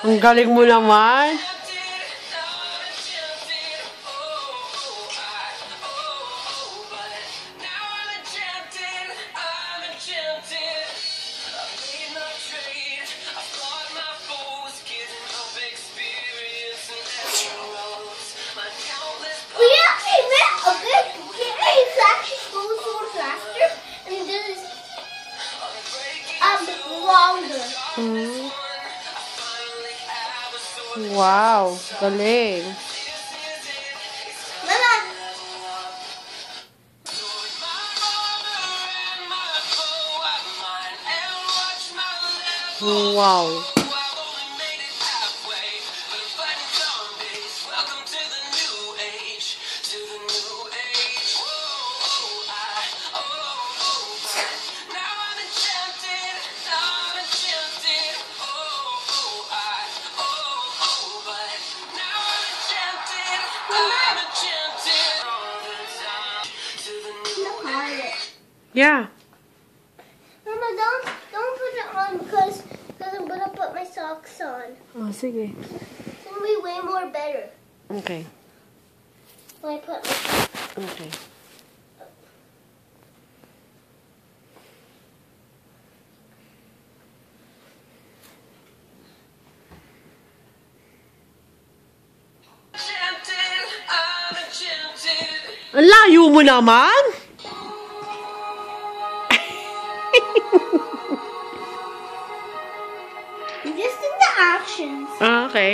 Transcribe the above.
Ang galing mo naman. Wow, galing. Wow. Yeah. Mama, don't put it on because I'm gonna put my socks on. Oh, sige. It's gonna be way more better Okay. when I put my socks. Okay. Ang layo mo naman! Just in the actions. Ah, okay.